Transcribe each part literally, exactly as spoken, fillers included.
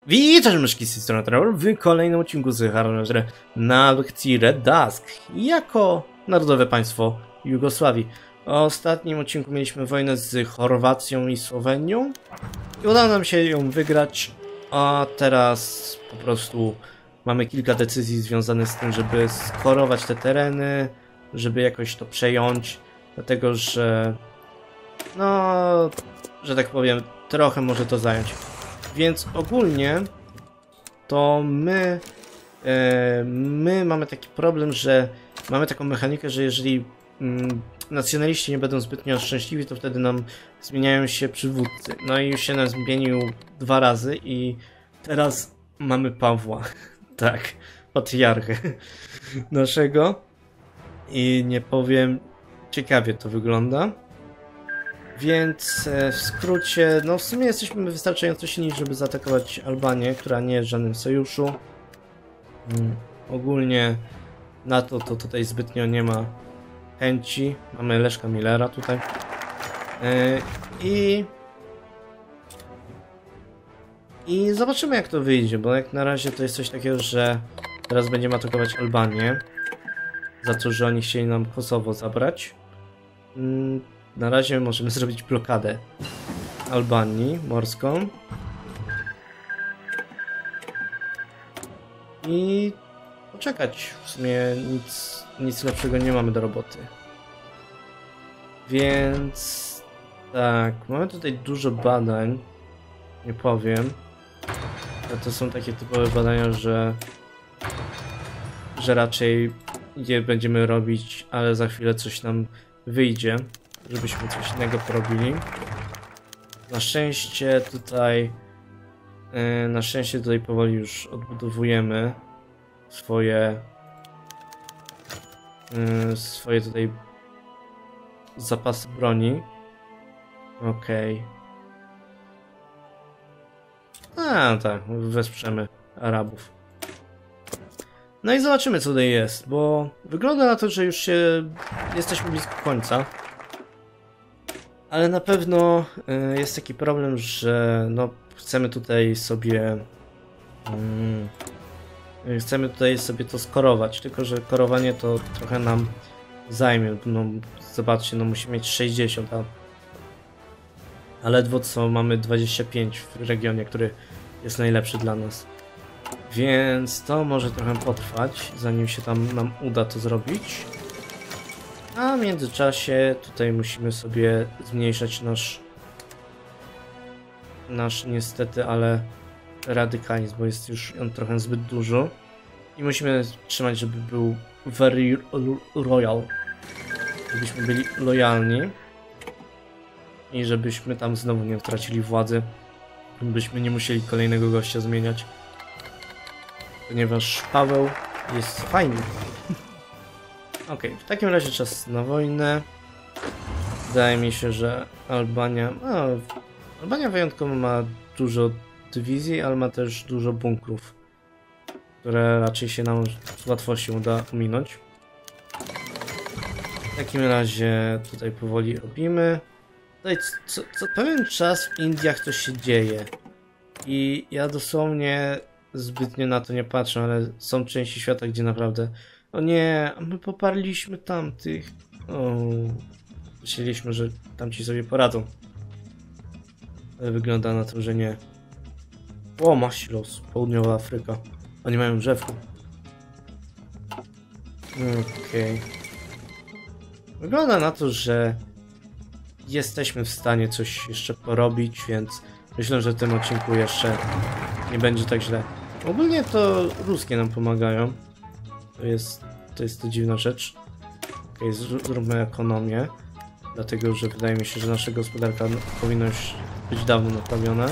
Witam myszki z tej strony Trevor w kolejnym odcinku z Harvard na lekcji Red Dusk jako narodowe państwo Jugosławii. W ostatnim odcinku mieliśmy wojnę z Chorwacją i Słowenią i udało nam się ją wygrać, a teraz po prostu mamy kilka decyzji związanych z tym, żeby skorować te tereny, żeby jakoś to przejąć, dlatego że no, że tak powiem, trochę może to zająć. Więc ogólnie to my, e, my mamy taki problem, że mamy taką mechanikę, że jeżeli mm, nacjonaliści nie będą zbytnio szczęśliwi, to wtedy nam zmieniają się przywódcy. No i już się nam zmienił dwa razy i teraz mamy Pawła, tak, patriarchę naszego i nie powiem, ciekawie to wygląda. Więc w skrócie, no w sumie jesteśmy wystarczająco silni, żeby zaatakować Albanię, która nie jest w żadnym sojuszu. Hmm. Ogólnie NATO to tutaj zbytnio nie ma chęci. Mamy Leszka Millera tutaj. Yy, I... I zobaczymy, jak to wyjdzie, bo jak na razie to jest coś takiego, że teraz będziemy atakować Albanię za to, że oni chcieli nam Kosowo zabrać. Yy. Na razie możemy zrobić blokadę Albanii morską i poczekać. W sumie nic, nic lepszego nie mamy do roboty. Więc tak, mamy tutaj dużo badań, nie powiem. To są takie typowe badania, że, że raczej je będziemy robić, ale za chwilę coś nam wyjdzie, żebyśmy coś innego porobili. Na szczęście tutaj yy, na szczęście tutaj powoli już odbudowujemy swoje yy, swoje tutaj zapasy broni. Okej. Okay. A tak, wesprzemy Arabów. No i zobaczymy, co tutaj jest, bo wygląda na to, że już się jesteśmy blisko końca. Ale na pewno y, jest taki problem, że no, chcemy tutaj sobie y, chcemy tutaj sobie to skorować, tylko że korowanie to trochę nam zajmie. No, zobaczcie, no musimy mieć sześćdziesiąt, a, a ledwo co mamy dwadzieścia pięć w regionie, który jest najlepszy dla nas. Więc to może trochę potrwać, zanim się tam nam uda to zrobić. A w międzyczasie tutaj musimy sobie zmniejszać nasz nasz niestety, ale radykalizm, bo jest już on trochę zbyt dużo. I musimy trzymać, żeby był very royal. Żebyśmy byli lojalni. I żebyśmy tam znowu nie utracili władzy. Byśmy nie musieli kolejnego gościa zmieniać. Ponieważ Paweł jest fajny. Okej, okay, w takim razie czas na wojnę. Wydaje mi się, że Albania... No, Albania wyjątkowo ma dużo dywizji, ale ma też dużo bunkrów, które raczej się nam z łatwością uda ominąć. W takim razie tutaj powoli robimy. Tutaj co, co pewien czas w Indiach to się dzieje. I ja dosłownie zbytnio na to nie patrzę, ale są części świata, gdzie naprawdę... O nie, my poparliśmy tamtych. O, myśleliśmy, że tamci sobie poradzą. Ale wygląda na to, że nie. O, Masilos, Południowa Afryka. Oni mają drzewko. Okej. Okay. Wygląda na to, że jesteśmy w stanie coś jeszcze porobić, więc myślę, że w tym odcinku jeszcze nie będzie tak źle. Ogólnie to ruskie nam pomagają. To jest, to jest to dziwna rzecz. Ok, zróbmy ekonomię. Dlatego, że wydaje mi się, że nasza gospodarka powinna już być dawno naprawiona.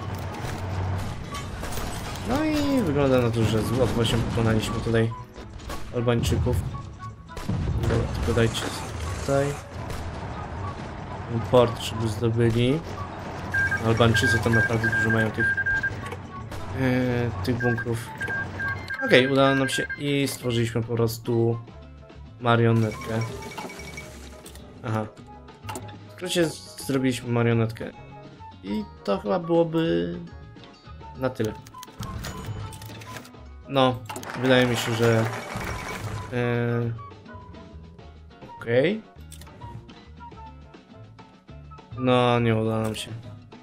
No i wygląda na to, że z łatwością pokonaliśmy tutaj Albańczyków. Dobra, tylko dajcie tutaj. Port, żeby zdobyli. Albańczycy tam naprawdę dużo mają tych, yy, tych bunkrów. Okej, okay, udało nam się i stworzyliśmy po prostu marionetkę. Aha. W skrócie zrobiliśmy marionetkę. I to chyba byłoby na tyle. no, wydaje mi się, że... Yy, Okej. Okay. No, nie uda nam się.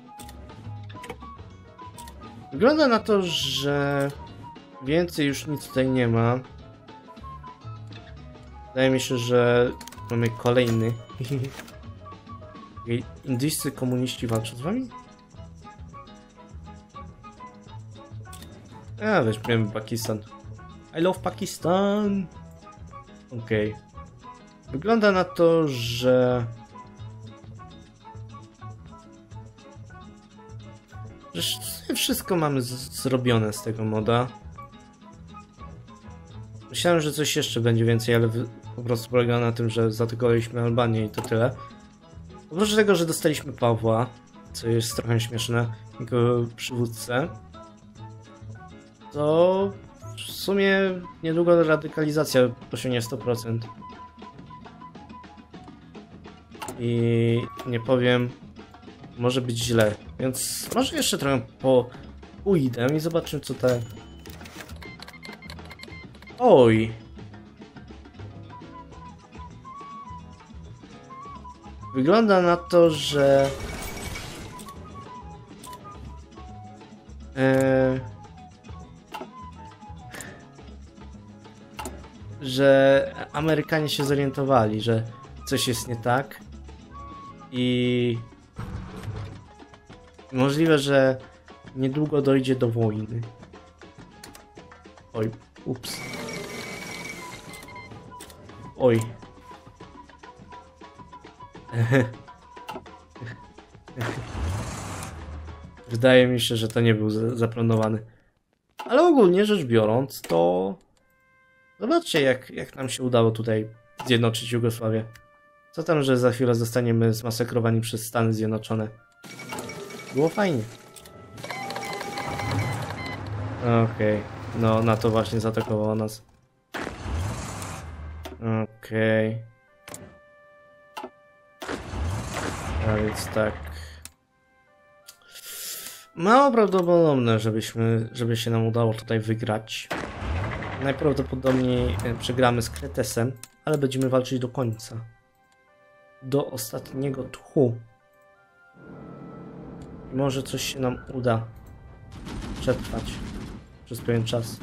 Wygląda na to, że więcej już nic tutaj nie ma. Wydaje mi się, że mamy kolejny. Indyjscy komuniści walczą z wami? A, weźmiemy Pakistan. I love Pakistan! Okej. Okay. Wygląda na to, że... że wszystko mamy zrobione z tego moda. Myślałem, że coś jeszcze będzie więcej, ale po prostu polega na tym, że zaatakowaliśmy Albanię i to tyle. Oprócz tego, że dostaliśmy Pawła, co jest trochę śmieszne, jako przywódcę, to w sumie niedługo radykalizacja osiągnie sto procent. I nie powiem, może być źle, więc może jeszcze trochę po pójdę i zobaczymy, co te... Oj! Wygląda na to, że... Eee... że Amerykanie się zorientowali, że coś jest nie tak i możliwe, że niedługo dojdzie do wojny. Oj, ups. Oj. Wydaje mi się, że to nie był zaplanowany. Ale ogólnie rzecz biorąc, to zobaczcie, jak, jak nam się udało tutaj zjednoczyć Jugosławię. Co tam, że za chwilę zostaniemy zmasakrowani przez Stany Zjednoczone. Było fajnie. Okej. Okay. No, NATO właśnie zaatakowało nas. Okej. Okay. A więc tak. Mało prawdopodobne, żebyśmy, żeby się nam udało tutaj wygrać. Najprawdopodobniej przegramy z Kretesem, ale będziemy walczyć do końca. Do ostatniego tchu. Może coś się nam uda przetrwać przez pewien czas.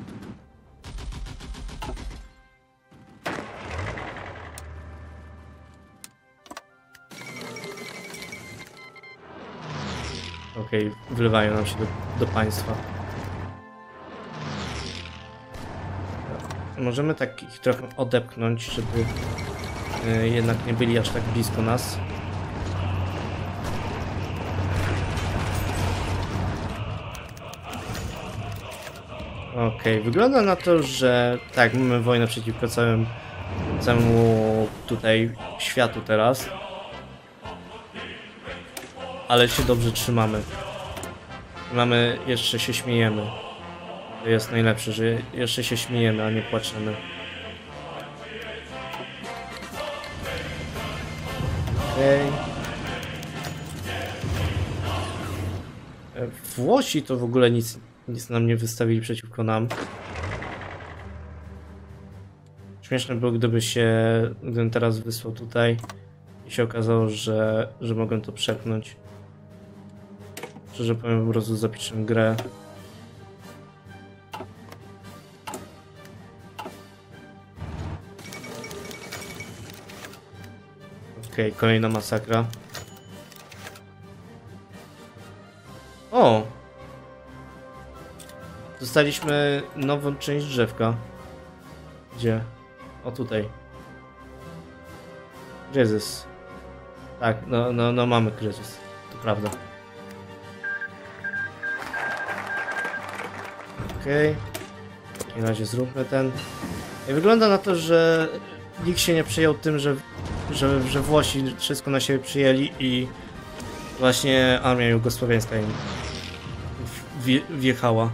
Okej, okay, wlewają nam się do, do państwa. Możemy tak ich trochę odepchnąć, żeby y, jednak nie byli aż tak blisko nas. Okej, okay, wygląda na to, że tak, mamy wojnę przeciwko całym, całemu tutaj światu teraz. Ale się dobrze trzymamy. Mamy, jeszcze się śmiejemy. To jest najlepsze, że jeszcze się śmiejemy, a nie płaczemy. Okej. Okay. Włosi to w ogóle nic, nic nam nie wystawili przeciwko nam. Śmieszne było, gdyby się, gdybym teraz wysłał tutaj i się okazało, że, że mogę to przepchnąć. Szczerze powiem, po prostu zapiszę grę. Okej, okay, kolejna masakra. O! Dostaliśmy nową część drzewka. Gdzie? O, tutaj. Kryzys. Tak, no, no, no mamy kryzys. To prawda. Okej. Okay. W takim razie zróbmy ten. I wygląda na to, że nikt się nie przyjął tym, że, że, że Włosi wszystko na siebie przyjęli i właśnie armia jugosłowiańska im wje, wjechała.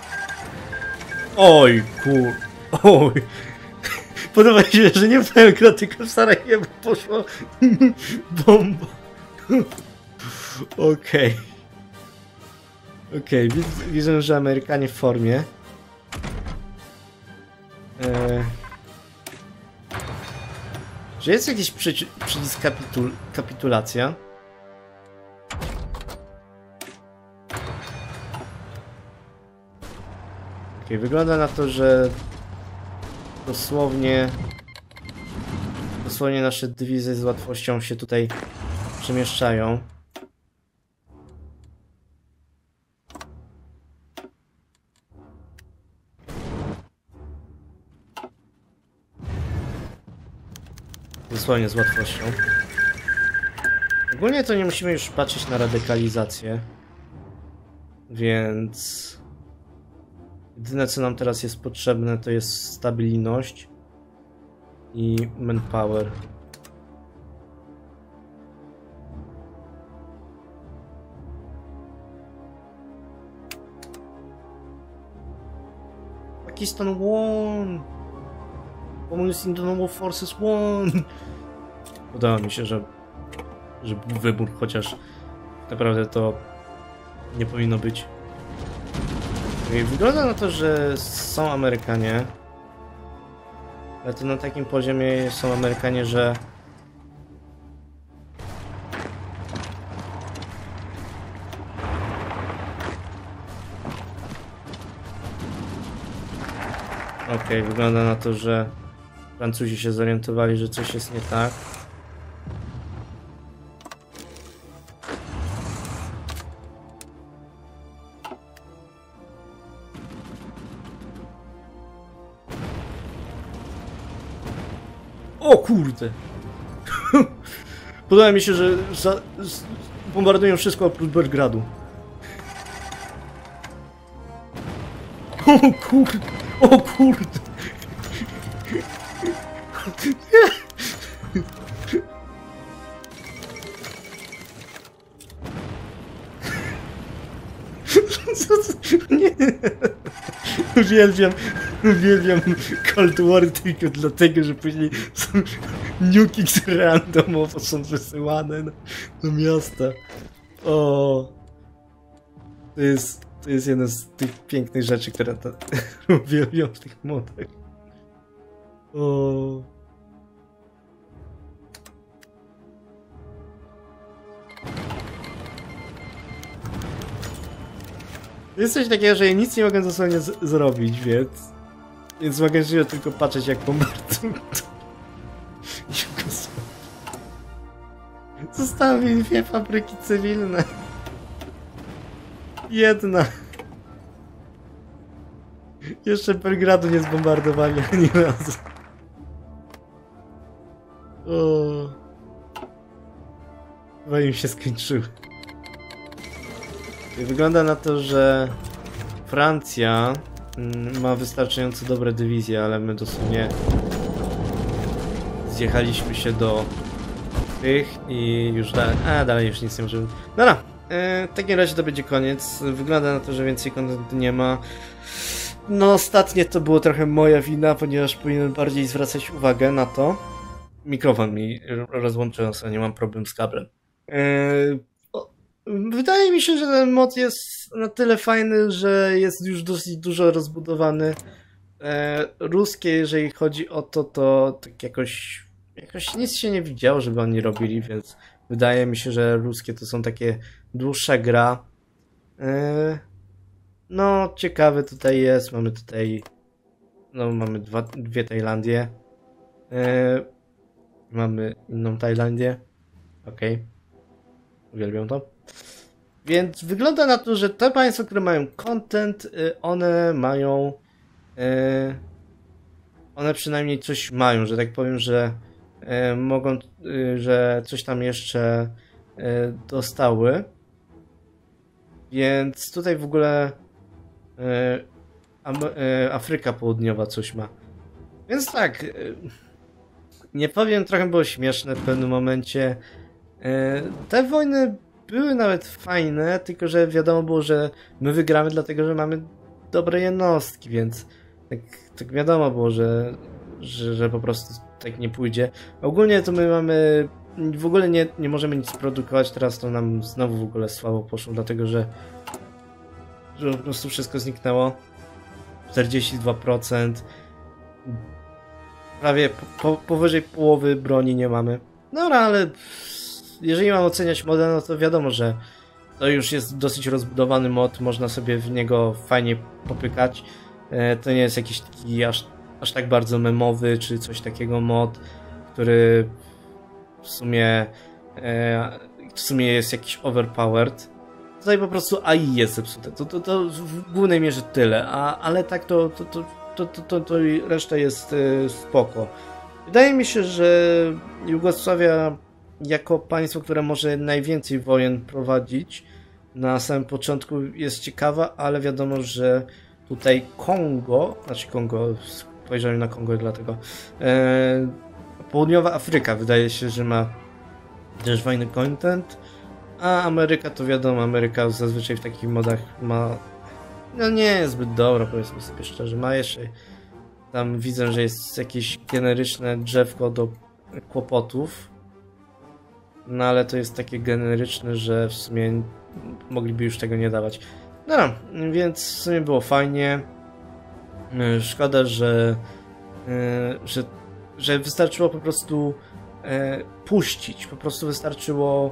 Oj, kur... Oj. Podoba mi się, że nie w Belgrad, tylko w Sarajewo poszła bomba. Okej. Okay. Okej, okay, widzę, że Amerykanie w formie. Eee... Czy jest jakiś przyci przycisk kapitul kapitulacja? Okay, wygląda na to, że dosłownie dosłownie nasze dywizje z łatwością się tutaj przemieszczają. Dosłownie z łatwością. Ogólnie to nie musimy już patrzeć na radykalizację. Więc jedyne co nam teraz jest potrzebne to jest stabilność i manpower. Pakistan won! Communist Indonesian Forces won! Udało mi się, że, że był wybór, chociaż naprawdę to nie powinno być. Wygląda na to, że są Amerykanie, ale to na takim poziomie są Amerykanie, że okej, okay, wygląda na to, że Francuzi się zorientowali, że coś jest nie tak. O kurde! Podoba mi się, że za, z, bombardują wszystko oprócz Belgradu. O kurde! O kurde! Nie. Uwielbiam, uwielbiam Cold War tylko dlatego, że później są nuki, które randomowo są wysyłane na, do miasta. O, to jest, to jest jedna z tych pięknych rzeczy, które to, uwielbiam w tych modach. O. Jest coś takiego, że ja nic nie mogę dosłownie zrobić, więc... Więc mogę tylko patrzeć, jak bombardują. Zostały mi dwie fabryki cywilne. Jedna. Jeszcze Belgradu nie zbombardowali ani razu. O. Chyba im się skończyły. Wygląda na to, że Francja ma wystarczająco dobre dywizje, ale my dosłownie zjechaliśmy się do tych i już dalej, a dalej już nic nie możemy. Dobra, e, w takim razie to będzie koniec. Wygląda na to, że więcej kontentu nie ma. No ostatnie to było trochę moja wina, ponieważ powinienem bardziej zwracać uwagę na to. Mikrofon mi rozłączyłem, sobie nie mam problem z kablem. E, Wydaje mi się, że ten mod jest na tyle fajny, że jest już dosyć dużo rozbudowany. E, ruskie, jeżeli chodzi o to, to tak jakoś, jakoś nic się nie widziało, żeby oni robili, więc wydaje mi się, że ruskie to są takie dłuższa gra. E, no, ciekawe tutaj jest. Mamy tutaj, no mamy dwa, dwie Tajlandie. E, mamy inną Tajlandię. Okej. Okay. Uwielbiam to. Więc wygląda na to, że te państwa, które mają content, one mają... One przynajmniej coś mają, że tak powiem, że mogą, że coś tam jeszcze dostały. Więc tutaj w ogóle Afryka Południowa coś ma. Więc tak, nie powiem, trochę było śmieszne w pewnym momencie. Te wojny były nawet fajne, tylko że wiadomo było, że my wygramy dlatego, że mamy dobre jednostki, więc tak, tak wiadomo było, że, że, że po prostu tak nie pójdzie. Ogólnie to my mamy, w ogóle nie, nie możemy nic produkować, teraz to nam znowu w ogóle słabo poszło, dlatego że, że po prostu wszystko zniknęło. czterdzieści dwa procent. prawie po, po, powyżej połowy broni nie mamy. Dobra, ale jeżeli mam oceniać moda, no to wiadomo, że to już jest dosyć rozbudowany mod, można sobie w niego fajnie popykać. To nie jest jakiś taki aż, aż tak bardzo memowy, czy coś takiego mod, który w sumie w sumie jest jakiś overpowered. Tutaj po prostu A I jest zepsute. To, to, to w głównej mierze tyle, a, ale tak to, to, to, to, to, to, to reszta jest spoko. Wydaje mi się, że Jugosławia jako państwo, które może najwięcej wojen prowadzić na samym początku jest ciekawa, ale wiadomo, że tutaj Kongo, znaczy Kongo, spojrzałem na Kongo dlatego, e, południowa Afryka wydaje się, że ma też fajny content, a Ameryka to wiadomo, Ameryka zazwyczaj w takich modach ma, no nie jest zbyt dobra, powiedzmy sobie szczerze, ma jeszcze, tam widzę, że jest jakieś generyczne drzewko do kłopotów, no ale to jest takie generyczne, że w sumie mogliby już tego nie dawać. No, więc w sumie było fajnie. Szkoda, że, że, że wystarczyło po prostu puścić. Po prostu wystarczyło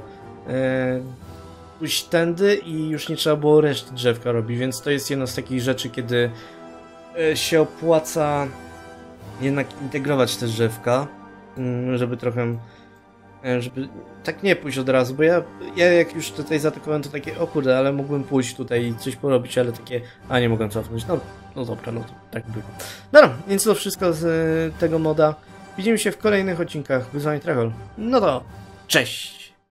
pójść tędy i już nie trzeba było reszty drzewka robić, więc to jest jedna z takich rzeczy, kiedy się opłaca jednak integrować te drzewka, żeby trochę żeby tak nie pójść od razu, bo ja, ja jak już tutaj zaatakowałem, to takie, o kurde, ale mógłbym pójść tutaj i coś porobić, ale takie, a nie mogłem cofnąć. No, no dobra, no to tak było. Dobra, więc to wszystko z y, tego moda. Widzimy się w kolejnych odcinkach Wyzwanie Trachol. No to cześć!